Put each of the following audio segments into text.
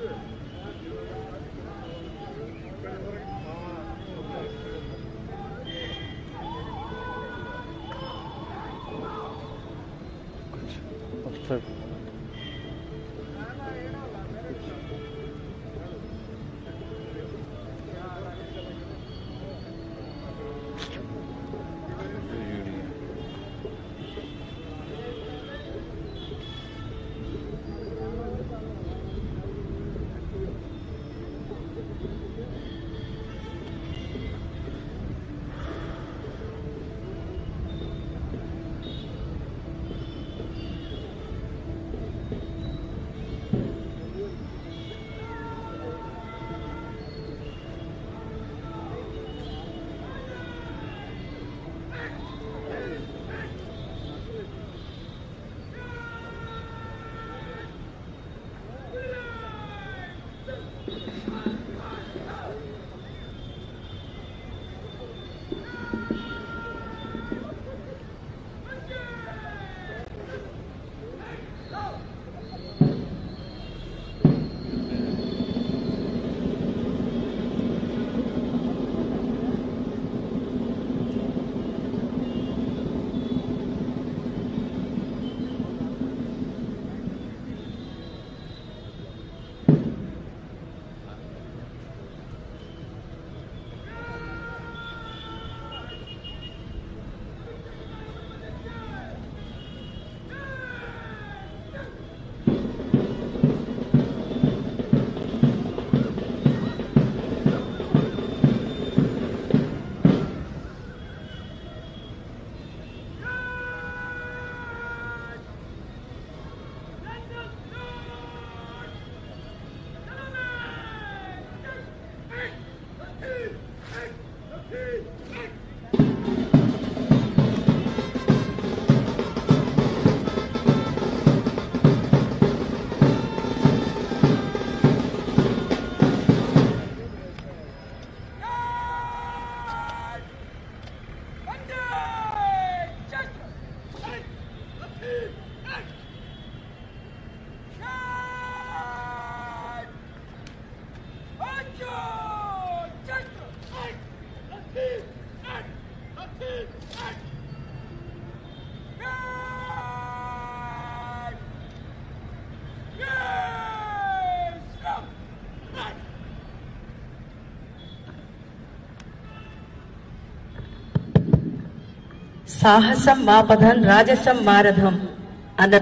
సాహసం మాపథం రాజసం మారథం అన్న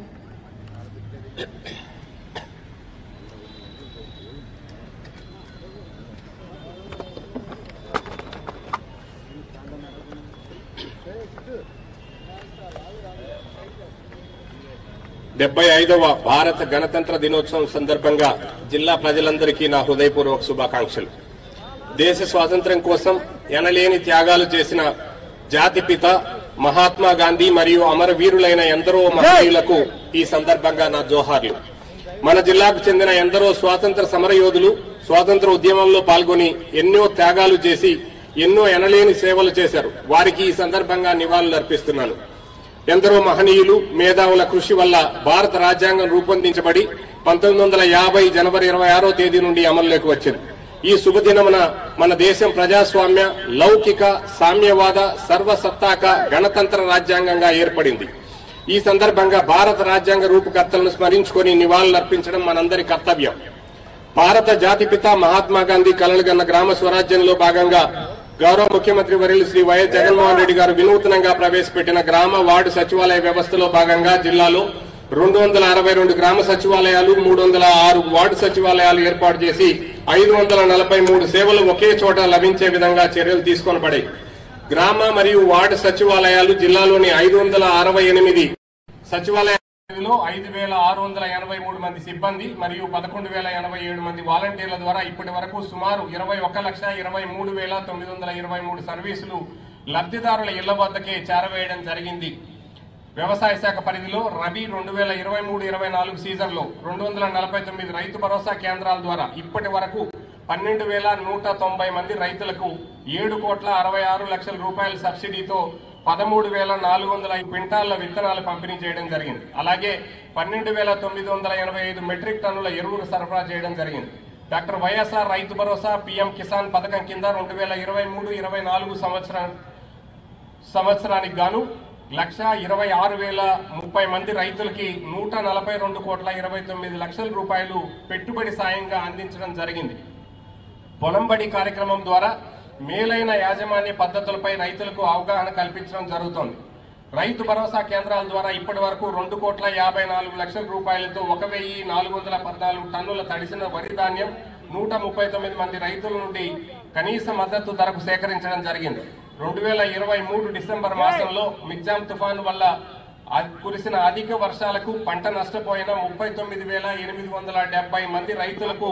75వ భారత గణతంత్ర దినోత్సవం సందర్భంగా జిల్లా ప్రజలందరికీ నా హృదయపూర్వక శుభాకాంక్షలు. దేశ స్వాతంత్ర్యం కోసం ఎనలేని త్యాగాలు చేసిన జాతిపిత మహాత్మా గాంధీ మరియు అమరవీరులైన ఎందరో మహనీయులకు ఈ సందర్భంగా నా జోహార్లు. మన జిల్లాకు చెందిన ఎందరో స్వాతంత్ర సమరయోధులు స్వాతంత్ర ఉద్యమంలో పాల్గొని ఎన్నో త్యాగాలు చేసి ఎన్నో ఎనలేని సేవలు చేశారు. వారికి ఈ సందర్భంగా నివాళులు అర్పిస్తున్నాను. ఎందరో మహనీయులు మేధావుల కృషి వల్ల భారత రాజ్యాంగం రూపొందించబడి 1950 జనవరి 26వ తేదీ నుండి అమల్లోకి వచ్చింది. ఈ శుభదినమున మన దేశం ప్రజాస్వామ్య లౌకిక సామ్యవాద సర్వసత్తాక గణతంత్ర రాజ్యాంగంగా ఏర్పడింది. ఈ సందర్భంగా భారత రాజ్యాంగ రూపకర్తలను స్మరించుకొని నివాళులర్పించడం మనందరి కర్తవ్యం. భారత జాతిపిత మహాత్మా గాంధీ కలలుగన్న గ్రామ స్వరాజ్యంలో భాగంగా గౌరవ ముఖ్యమంత్రి వర్యులు శ్రీ వైఎస్ జగన్మోహన్ రెడ్డి గారు వినూత్నంగా ప్రవేశపెట్టిన గ్రామ వార్డు సచివాలయ వ్యవస్థలో భాగంగా జిల్లాలో 262 గ్రామ సచివాలయాలు 306 వార్డు సచివాలయాలు ఏర్పాటు చేసి 543 సేవలు ఒకే చోట లభించే విధంగా చర్యలు తీసుకొనబడాయి. గ్రామ మరియు వార్డు సచివాలయాలు జిల్లాలోని 568 సచివాలయాల్లో 5,683 మంది సిబ్బంది మరియు 11,087 మంది వాలంటీర్ల ద్వారా ఇప్పటి వరకు సుమారు 21,23,923 సర్వీసులు లబ్ధిదారుల ఇళ్ల వద్దకే చేరవేయడం జరిగింది. వ్యవసాయ శాఖ పరిధిలో రబీ 2023-24 సీజన్లో 249 రైతు భరోసా కేంద్రాల ద్వారా ఇప్పటి వరకు 12,190 మంది రైతులకు 7,66,00,000 రూపాయల సబ్సిడీతో 13,405 క్వింటాళ్ల విత్తనాలు పంపిణీ చేయడం జరిగింది. అలాగే 12,985 మెట్రిక్ టన్నుల ఎరువులు సరఫరా చేయడం జరిగింది. Doctor YSR Rythu Bharosa PM Kisan పథకం కింద 2023-24 సంవత్సరానికి గాను 1,26,030 మంది రైతులకి 142,29 రూపాయలు పెట్టుబడి సాయంగా అందించడం జరిగింది. పొలంబడి కార్యక్రమం ద్వారా మేలైన యాజమాన్య పద్ధతులపై రైతులకు అవగాహన కల్పించడం జరుగుతోంది. రైతు భరోసా కేంద్రాల ద్వారా ఇప్పటి వరకు 2,54,00,000 రూపాయలతో 1,414 టన్నుల తడిసిన వరి ధాన్యం 139 మంది రైతుల నుండి కనీస మద్దతు ధరకు సేకరించడం జరిగింది. 2023 డిసెంబర్ మాసంలో మిగ్జామ్ తుఫాను వల్ల కురిసిన అధిక వర్షాలకు పంట నష్టపోయిన 39,870 మంది రైతులకు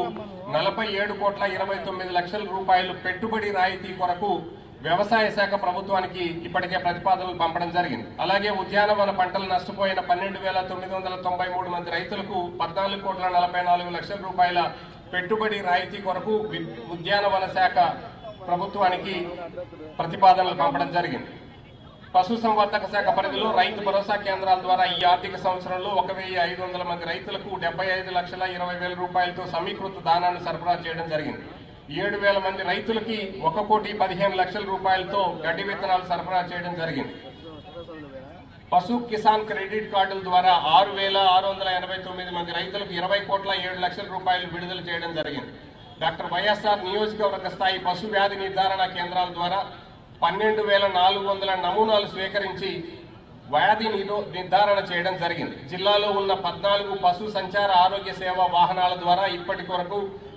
47,29 రూపాయలు పెట్టుబడి రాయితీ కొరకు వ్యవసాయ శాఖ ప్రభుత్వానికి ఇప్పటికే ప్రతిపాదనలు పంపడం జరిగింది. అలాగే ఉద్యానవన పంటలు నష్టపోయిన 12,993 మంది రైతులకు 14,44 రూపాయల పెట్టుబడి రాయితీ కొరకు ఉద్యానవన శాఖ ప్రభుత్వానికి ప్రతిపాదనలు పంపడం జరిగింది. పశుసంవర్ధక శాఖ పరిధిలో రైతు భరోసా కేంద్రాల ద్వారా ఈ ఆర్థిక సంవత్సరంలో 1,500 మంది రైతులకు 75,20,000 రూపాయలతో సమీకృత దానాన్ని సరఫరా చేయడం జరిగింది. 7,000 మంది రైతులకి 1,15,00,000 రూపాయలతో గడ్డి విత్తనాలు సరఫరా చేయడం జరిగింది. పశు కిసాన్ క్రెడిట్ కార్డుల ద్వారా 6,689 మంది రైతులకు 20,07,00,000 రూపాయలు విడుదల చేయడం జరిగింది. డాక్టర్ వైఎస్ఆర్ నియోజకవర్గ స్థాయి పశు వ్యాధి నిర్ధారణ కేంద్రాల ద్వారా 12,400 నమూనాలు స్వీకరించి వ్యాధి నిర్ధారణ చేయడం జరిగింది. జిల్లాలో ఉన్న 14 పశు సంచార ఆరోగ్య సేవా వాహనాల ద్వారా ఇప్పటి వరకు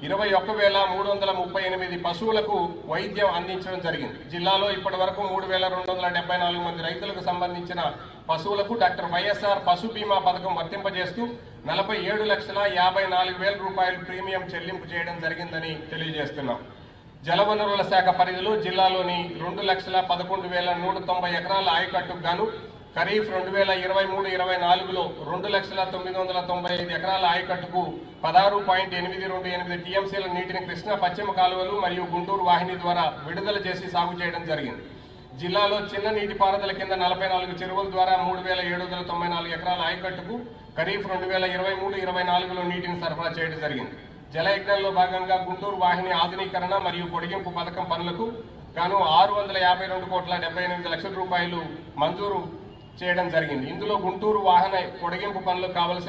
21,338 పశువులకు వైద్యం అందించడం జరిగింది. జిల్లాలో ఇప్పటి వరకు 3,274 మంది రైతులకు సంబంధించిన పశువులకు డాక్టర్ వైఎస్ఆర్ పశు బీమా పథకం వర్తింపజేస్తూ 47,54,000 రూపాయలు ప్రీమియం చెల్లింపు చేయడం జరిగిందని తెలియజేస్తున్నాం. జలవనరుల శాఖ పరిధిలో జిల్లాలోని 2,11,190 ఎకరాల ఆయకట్టుకు గాను ఖరీఫ్ 2023-24లో 2,09,95 ఎకరాల ఆయకట్టుకు 16.828 టీఎంసీల నీటిని కృష్ణా పశ్చిమ కాలువలు మరియు గుంటూరు వాహిని ద్వారా విడుదల చేసి సాగు చేయడం జరిగింది. జిల్లాలో చిన్న నీటిపారుదల కింద 44 చెరువుల ద్వారా 3,794 ఎకరాల ఆయకట్టుకు ఖరీఫ్ 2023-24లో నీటిని సరఫరా చేయడం జరిగింది. జలయజ్ఞంలో భాగంగా గుంటూరు వాహిని ఆధునీకరణ మరియు పొడిగింపు పథకం పనులకు గాను 652,78 రూపాయలు మంజూరు చేయడం జరిగింది. ఇందులో గుంటూరు వాహన పొడిగింపు పనులకు కావలసిన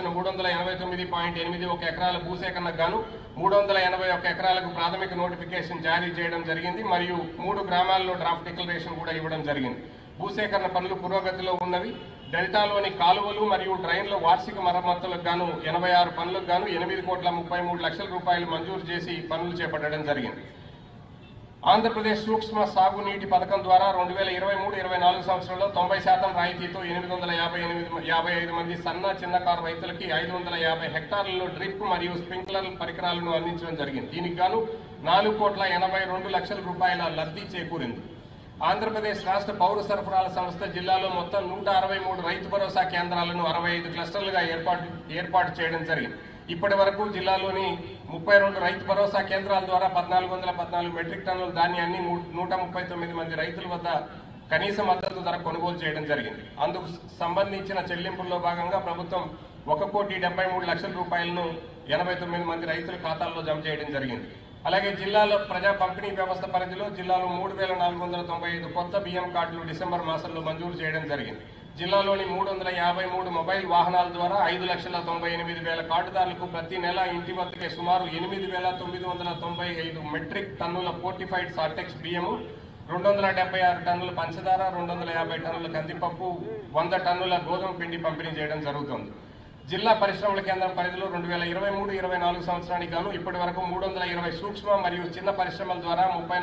389.81 ఎకరాల భూసేకరణకు గాను 381 ఎకరాలకు ప్రాథమిక నోటిఫికేషన్ జారీ చేయడం జరిగింది మరియు 3 గ్రామాల్లో డ్రాఫ్ట్ డిక్లరేషన్ కూడా ఇవ్వడం జరిగింది. భూసేకరణ పనులు పురోగతిలో ఉన్నవి. డెల్టాలోని కాలువలు మరియు డ్రైన్ల వార్షిక మరమ్మతులకు గాను 86 పనులకు గాను 8,33,00,000 రూపాయలు మంజూరు చేసి పనులు చేపట్టడం జరిగింది. ఆంధ్రప్రదేశ్ సూక్ష్మ సాగునీటి పథకం ద్వారా 2023-24 సంవత్సరంలో 90% రాయితీతో 855 మంది సన్న చిన్నకారు రైతులకి 550 హెక్టార్లలో డ్రిప్ మరియు స్ప్రింక్లర్ పరికరాలను అందించడం జరిగింది. దీనికి గాను 4,82,00,000 రూపాయల లబ్ధి చేకూరింది. ఆంధ్రప్రదేశ్ రాష్ట్ర పౌర సరఫరాల సంస్థ జిల్లాలో మొత్తం 163 రైతు భరోసా కేంద్రాలను 65 క్లస్టర్లుగా ఏర్పాటు చేయడం జరిగింది. ఇప్పటి వరకు జిల్లాలోని 32 రైతు భరోసా కేంద్రాల ద్వారా 1,414 మెట్రిక్ టన్నుల ధాన్యాన్ని 139 మంది రైతుల వద్ద కనీస మద్దతు ధర కొనుగోలు చేయడం జరిగింది. అందుకు సంబంధించిన చెల్లింపుల్లో భాగంగా ప్రభుత్వం 1,73,00,000 రూపాయలను 89 మంది రైతుల ఖాతాల్లో జమ చేయడం జరిగింది. అలాగే జిల్లాలో ప్రజా పంపిణీ వ్యవస్థ పరిధిలో జిల్లాలో 3,495 కొత్త బియ్యం కార్డులు డిసెంబర్ మాసంలో మంజూరు చేయడం జరిగింది. జిల్లాలోని 353 మొబైల్ వాహనాల ద్వారా 5,98,000 కార్డుదారులకు ప్రతి నెల ఇంటి వద్దకే సుమారు 8,995 మెట్రిక్ టన్నుల ఫోర్టిఫైడ్ సార్టెక్స్ బియ్యము, 276 టన్నుల పంచదార, 250 టన్నుల కందిపప్పు, 100 టన్నుల గోధుమ పిండి పంపిణీ చేయడం జరుగుతుంది. జిల్లా పరిశ్రమల కేంద్రం పరిధిలో 2023-24 సంవత్సరానికి గాను ఇప్పటి వరకు 320 సూక్ష్మ మరియు చిన్న పరిశ్రమల ద్వారా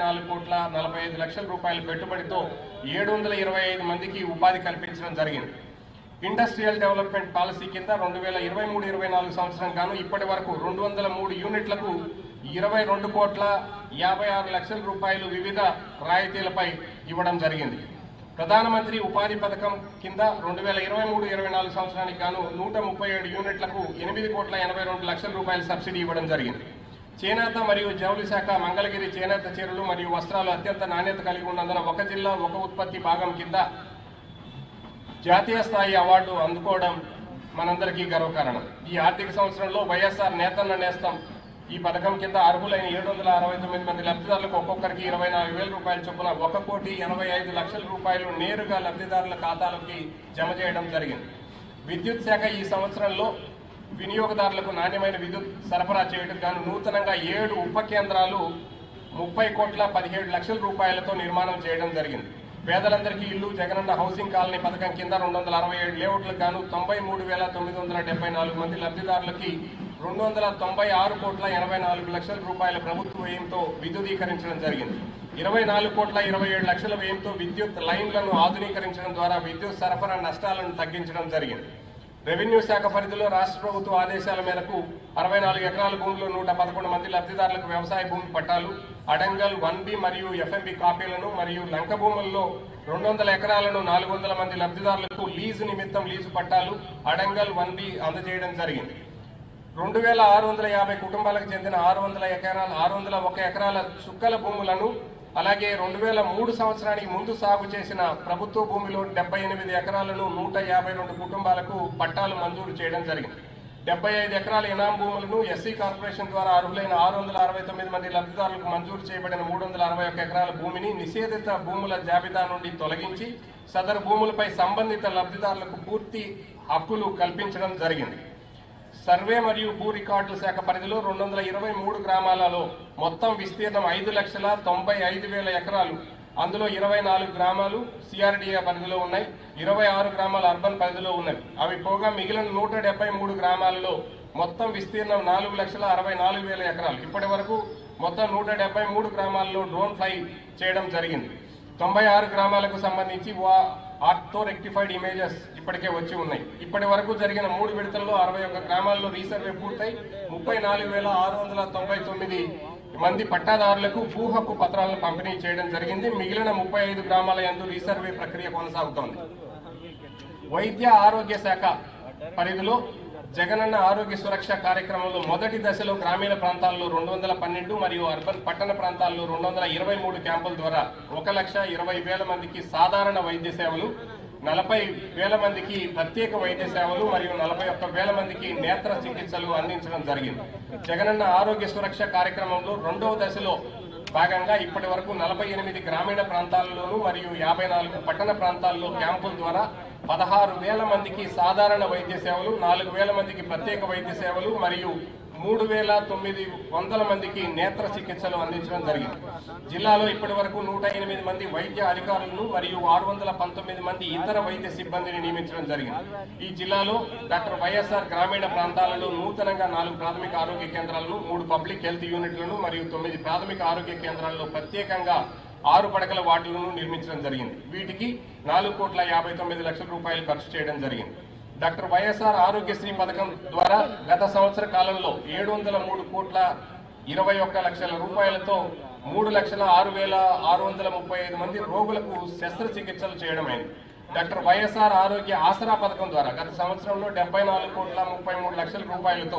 34,45 రూపాయల పెట్టుబడితో 725 మందికి ఉపాధి కల్పించడం జరిగింది. ఇండస్ట్రియల్ డెవలప్మెంట్ పాలసీ కింద 2023-24 సంవత్సరం గాను ఇప్పటి వరకు 203 యూనిట్లకు 22,56,00,000 రూపాయలు వివిధ రాయితీలపై ఇవ్వడం జరిగింది. ప్రధానమంత్రి ఉపాధి పథకం కింద 2023-24 సంవత్సరానికి గాను 137 యూనిట్లకు 8,82,00,000 రూపాయల సబ్సిడీ ఇవ్వడం జరిగింది. చేనేత మరియు జౌళి శాఖ మంగళగిరి చేనేత చీరలు మరియు వస్త్రాలు అత్యంత నాణ్యత కలిగి ఉన్నందున ఒక జిల్లా ఒక ఉత్పత్తి భాగం కింద జాతీయ స్థాయి అవార్డు అందుకోవడం మనందరికీ గర్వకారణం. ఈ ఆర్థిక సంవత్సరంలో వైఎస్ఆర్ నేతన్న నేస్తం ఈ పథకం కింద అర్హులైన 769 మంది లబ్ధిదారులకు ఒక్కొక్కరికి 24,000 రూపాయల చొప్పున 1,85,00,000 రూపాయలు నేరుగా లబ్ధిదారుల ఖాతాలోకి జమ చేయడం జరిగింది. విద్యుత్ శాఖ ఈ సంవత్సరంలో వినియోగదారులకు నాణ్యమైన విద్యుత్ సరఫరా చేయడం గాను నూతనంగా 7 ఉప కేంద్రాలు 30,17,00,000 రూపాయలతో నిర్మాణం చేయడం జరిగింది. పేదలందరికీ ఇల్లు జగనన్న హౌసింగ్ కాలనీ పథకం కింద 267 లేఅవుట్లకు గాను 93,974 మంది లబ్ధిదారులకి 296,84,00,000 రూపాయల ప్రభుత్వ వ్యయంతో విద్యుదీకరించడం జరిగింది. 24,27,00,000 వ్యయంతో విద్యుత్ లైన్లను ఆధునీకరించడం ద్వారా విద్యుత్ సరఫరా నష్టాలను తగ్గించడం జరిగింది. రెవెన్యూ శాఖ పరిధిలో రాష్ట్ర ప్రభుత్వ ఆదేశాల మేరకు 64 ఎకరాల భూమిలో 111 మంది లబ్ధిదారులకు వ్యవసాయ భూమి పట్టాలు, అడంగల్ 1B మరియు FMB కాపీలను మరియు లంక భూముల్లో 200 ఎకరాలను 400 మంది లబ్ధిదారులకు లీజు నిమిత్తం లీజు పట్టాలు, అడంగల్ 1B అందజేయడం జరిగింది. 2,650 కుటుంబాలకు చెందిన 601 ఎకరాల చుక్కల భూములను, అలాగే 2003 సంవత్సరానికి ముందు సాగు చేసిన ప్రభుత్వ భూమిలో 78 ఎకరాలను 152 కుటుంబాలకు పట్టాలు మంజూరు చేయడం జరిగింది. 75 ఎకరాల ఇనాం భూములను ఎస్సీ కార్పొరేషన్ ద్వారా అర్హులైన 669 మంది లబ్ధిదారులకు మంజూరు చేయబడిన 361 ఎకరాల భూమిని నిషేధిత భూముల జాబితా నుండి తొలగించి సదరు భూములపై సంబంధిత లబ్ధిదారులకు పూర్తి హక్కులు కల్పించడం జరిగింది. సర్వే మరియు భూ రికార్డుల శాఖ పరిధిలో 223 గ్రామాలలో మొత్తం విస్తీర్ణం 5,95,000 ఎకరాలు. అందులో 24 గ్రామాలు సిఆర్డీఏ పరిధిలో ఉన్నాయి, 26 గ్రామాలు అర్బన్ పరిధిలో ఉన్నవి. అవి పోగా మిగిలిన 173 గ్రామాలలో మొత్తం విస్తీర్ణం 4,64,000 ఎకరాలు. ఇప్పటి వరకు మొత్తం 173 గ్రామాల్లో డ్రోన్ ఫ్లై చేయడం జరిగింది. 96 గ్రామాలకు సంబంధించి ఆర్థో రెక్టిఫైడ్ ఇమేజెస్ ఇప్పటికే వచ్చి ఉన్నాయి. ఇప్పటి వరకు జరిగిన 3 విడతల్లో 61 గ్రామాల్లో రీసర్వే పూర్తయి 34,699 మంది పట్టాదారులకు భూ హక్కు పత్రాలను పంపిణీ చేయడం జరిగింది. మిగిలిన 35 గ్రామాల యందు రీసర్వే ప్రక్రియ కొనసాగుతోంది. వైద్య ఆరోగ్య శాఖ పరిధిలో జగనన్న ఆరోగ్య సురక్ష కార్యక్రమంలో మొదటి దశలో గ్రామీణ ప్రాంతాల్లో 212 మరియు అర్బన్ పట్టణ ప్రాంతాల్లో 223 క్యాంపుల ద్వారా 1,20,000 మందికి సాధారణ వైద్య సేవలు, 40,000 మందికి ప్రత్యేక వైద్య సేవలు మరియు 41,000 మందికి నేత్ర చికిత్సలు అందించడం జరిగింది. జగనన్న ఆరోగ్య సురక్ష కార్యక్రమంలో రెండవ దశలో భాగంగా ఇప్పటి వరకు 48 గ్రామీణ ప్రాంతాల్లోనూ మరియు 54 పట్టణ ప్రాంతాల్లో క్యాంపుల ద్వారా 16,000 మందికి సాధారణ వైద్య సేవలు, 4,000 మందికి ప్రత్యేక వైద్య సేవలు మరియు 3,900 మందికి నేత్ర చికిత్సలు అందించడం జరిగింది. జిల్లాలో ఇప్పటి వరకు 108 మంది వైద్య అధికారులను మరియు 619 మంది ఇతర వైద్య సిబ్బందిని నియమించడం జరిగింది. ఈ జిల్లాలో డాక్టర్ వైఎస్ఆర్ గ్రామీణ ప్రాంతాలలో నూతనంగా 4 ప్రాథమిక ఆరోగ్య కేంద్రాలను, 3 పబ్లిక్ హెల్త్ యూనిట్లను మరియు 9 ప్రాథమిక ఆరోగ్య కేంద్రాల్లో ప్రత్యేకంగా 6 పడకల వార్డులను నిర్మించడం జరిగింది. వీటికి 4,59,00,000 రూపాయలు ఖర్చు చేయడం జరిగింది. డాక్టర్ వైఎస్ఆర్ ఆరోగ్యశ్రీ పథకం ద్వారా గత సంవత్సర కాలంలో 703,21,00,000 రూపాయలతో 3,06,635 మంది రోగులకు శస్త్రచికిత్సలు చేయడమైంది. డాక్టర్ వైఎస్ఆర్ ఆరోగ్య ఆసరా పథకం ద్వారా గత సంవత్సరంలో 74,33,00,000 రూపాయలతో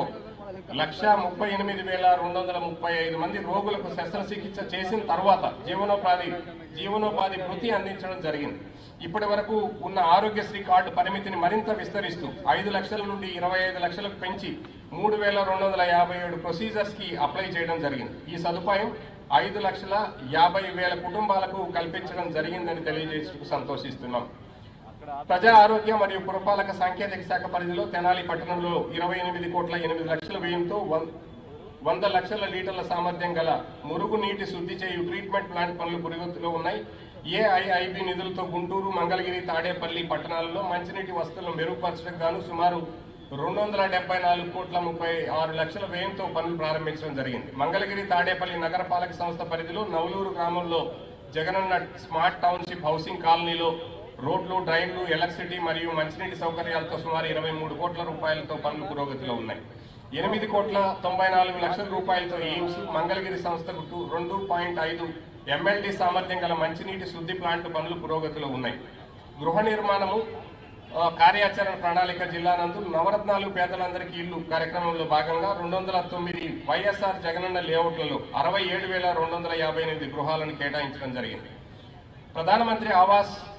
1,38,235 మంది రోగులకు శస్త్రచికిత్స చేసిన తర్వాత జీవనోపాధి భృతి అందించడం జరిగింది. ఇప్పటి వరకు ఉన్న ఆరోగ్యశ్రీ కార్డు పరిమితిని మరింత విస్తరిస్తూ 5 లక్షల నుండి 25 లక్షలకు పెంచి 3,257 ప్రొసీజర్స్ కి అప్లై చేయడం జరిగింది. ఈ సదుపాయం 5,50,000 కుటుంబాలకు కల్పించడం జరిగిందని తెలియజేస్తూ సంతోషిస్తున్నాం. ప్రజా ఆరోగ్య మరియు పురపాలక సాంకేతిక శాఖ పరిధిలో తెనాలి పట్టణంలో 28,08,00,000 వ్యయంతో 100 లక్షల లీటర్ల సామర్థ్యం గల మురుగు నీటి శుద్ధి చేయు ట్రీట్మెంట్ ప్లాంట్ పనులు పురోగతిలో ఉన్నాయి. ఏఐఐబి నిధులతో గుంటూరు, మంగళగిరి, తాడేపల్లి పట్టణాలలో మంచినీటి వసతులను మెరుగుపరచడానికి గాను సుమారు 274,36,00,000 వ్యయంతో పనులు ప్రారంభించడం జరిగింది. మంగళగిరి, తాడేపల్లి నగరపాలక సంస్థ పరిధిలో నవలూరు గ్రామంలో జగనన్న స్మార్ట్ టౌన్షిప్ హౌసింగ్ కాలనీలో రోడ్లు, డ్రైన్లు, ఎలక్ట్రిసిటీ మరియు మంచినీటి సౌకర్యాలతో సుమారు 23 కోట్ల రూపాయలతో పనులు పురోగతిలో ఉన్నాయి. 8,94,00,000 రూపాయలతో ఎయిమ్స్, మంగళగిరి సంస్థకు 2.5 MLD సామర్థ్యం గల మంచినీటి శుద్ధి ప్లాంట్ పనులు పురోగతిలో ఉన్నాయి. గృహ నిర్మాణము కార్యాచరణ ప్రణాళిక జిల్లా నందు నవరత్నాలు పేదలందరికీ ఇల్లు కార్యక్రమంలో భాగంగా 209 వైఎస్ఆర్ జగనన్న లేఅవుట్లలో 67,258 గృహాలను కేటాయించడం జరిగింది. ప్రధానమంత్రి ఆవాస్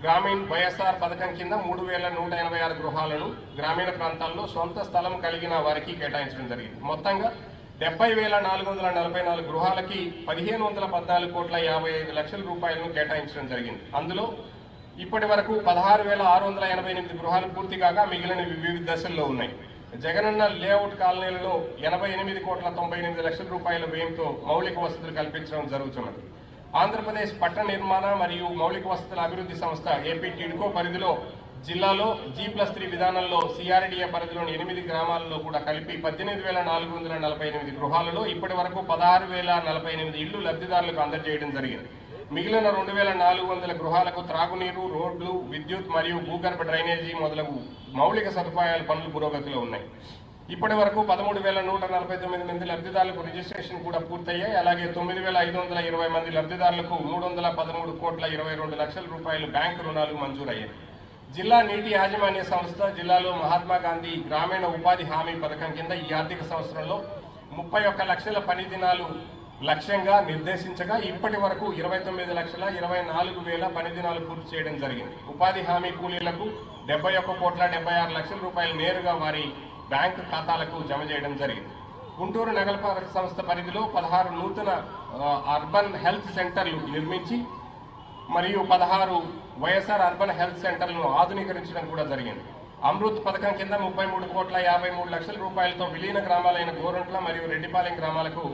గ్రామీణ వైఎస్ఆర్ పథకం కింద 3,186 గృహాలను గ్రామీణ ప్రాంతాల్లో సొంత స్థలం కలిగిన వారికి కేటాయించడం జరిగింది. మొత్తంగా 70,444 గృహాలకి 1,514,55 లక్షల రూపాయలను కేటాయించడం జరిగింది. అందులో ఇప్పటి వరకు 16,688 గృహాలు పూర్తి కాగా మిగిలినవి వివిధ దశల్లో ఉన్నాయి. జగనన్న లేఅవుట్ కాలనీలలో 88,98 లక్షల రూపాయల వ్యయంతో మౌలిక వసతులు కల్పించడం జరుగుతున్నది. ఆంధ్రప్రదేశ్ పట్టణ నిర్మాణ మరియు మౌలిక వసతుల అభివృద్ధి సంస్థ ఏపీ టిడ్కో పరిధిలో జిల్లాలో G+3 విధానంలో CRDA పరిధిలోని 8 గ్రామాలలో కూడా కలిపి 18,448 గృహాలలో ఇప్పటి వరకు 16,048 ఇళ్లు లబ్ధిదారులకు అందజేయడం జరిగింది. మిగిలిన 2,400 గృహాలకు త్రాగునీరు, రోడ్లు, విద్యుత్ మరియు భూగర్భ డ్రైనేజీ మొదలగు మౌలిక సదుపాయాల పనులు పురోగతిలో ఉన్నాయి. ఇప్పటి వరకు 13,149 మంది లబ్ధిదారులకు రిజిస్ట్రేషన్ కూడా పూర్తయ్యాయి. అలాగే 9,520 మంది లబ్ధిదారులకు 313,22 లక్షల రూపాయలు బ్యాంకు రుణాలు మంజూరయ్యాయి. జిల్లా నీటి యాజమాన్య సంస్థ జిల్లాలో మహాత్మా గాంధీ గ్రామీణ ఉపాధి హామీ పథకం కింద ఈ ఆర్థిక సంవత్సరంలో 31 లక్షల పని దినాలు లక్ష్యంగా నిర్దేశించగా ఇప్పటి వరకు 29,24,000 పని దినాలు పూర్తి చేయడం జరిగింది. ఉపాధి హామీ కూలీలకు 71,76 లక్షల రూపాయలు నేరుగా వారి బ్యాంకు ఖాతాలకు జమ చేయడం జరిగింది. గుంటూరు నగరపాలక సంస్థ పరిధిలో 16 నూతన అర్బన్ హెల్త్ సెంటర్లు నిర్మించి మరియు 16 వైఎస్ఆర్ అర్బన్ హెల్త్ సెంటర్లను ఆధునీకరించడం కూడా జరిగింది. అమృత్ పథకం కింద 33,53 లక్షల రూపాయలతో విలీన గ్రామాలైన గోరంట్ల మరియు రెడ్డిపాలెం గ్రామాలకు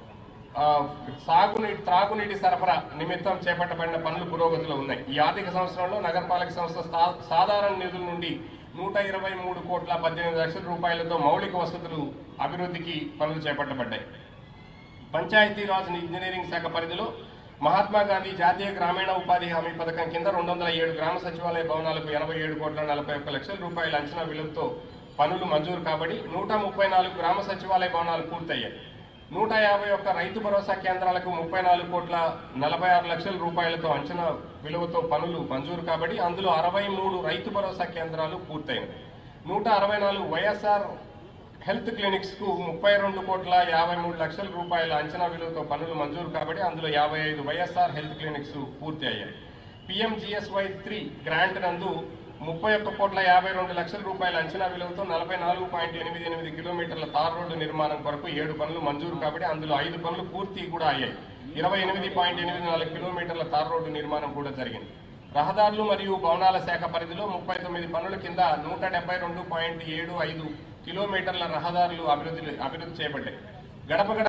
త్రాగునీటి సరఫరా నిమిత్తం చేపట్టబడిన పనులు పురోగతిలో ఉన్నాయి. ఈ ఆర్థిక సంవత్సరంలో నగరపాలక సంస్థ సాధారణ నిధుల నుండి 123,18 లక్షల రూపాయలతో మౌలిక వసతులు అభివృద్ధికి పనులు చేపట్టబడ్డాయి. పంచాయతీరాజ్ ఇంజనీరింగ్ శాఖ పరిధిలో మహాత్మా గాంధీ జాతీయ గ్రామీణ ఉపాధి హామీ పథకం కింద 207 గ్రామ సచివాలయ భవనాలకు 87,41 లక్షల రూపాయల అంచనా విలువతో పనులు మంజూరు కాబడి 134 గ్రామ సచివాలయ భవనాలు పూర్తయ్యాయి. 151 రైతు భరోసా కేంద్రాలకు 34,46 లక్షల రూపాయలతో అంచనా విలువతో పనులు మంజూరు కాబడి అందులో 63 రైతు భరోసా కేంద్రాలు పూర్తయినాయి. 164 వైఎస్ఆర్ హెల్త్ క్లినిక్స్ కు 32,53 లక్షల రూపాయల అంచనా విలువతో పనులు మంజూరు కాబట్టి అందులో 55 వైఎస్ఆర్ హెల్త్ క్లినిక్స్ పూర్తి అయ్యాయి. PMGSY 3 గ్రాంట్ నందు 31,52 లక్షల రూపాయల అంచనా విలువతో 44.88 కిలోమీటర్ల తార్ రోడ్డు నిర్మాణం కొరకు 7 పనులు మంజూరు కాబట్టి అందులో 5 పనులు పూర్తి కూడా అయ్యాయి. 28.84 కిలోమీటర్ల తార్ రోడ్డు నిర్మాణం కూడా జరిగింది. రహదారులు మరియు భవనాల శాఖ పరిధిలో 39 పనుల కింద 172.75 కిలోమీటర్ల రహదారులు అభివృద్ధి చేపట్టాయి. గడప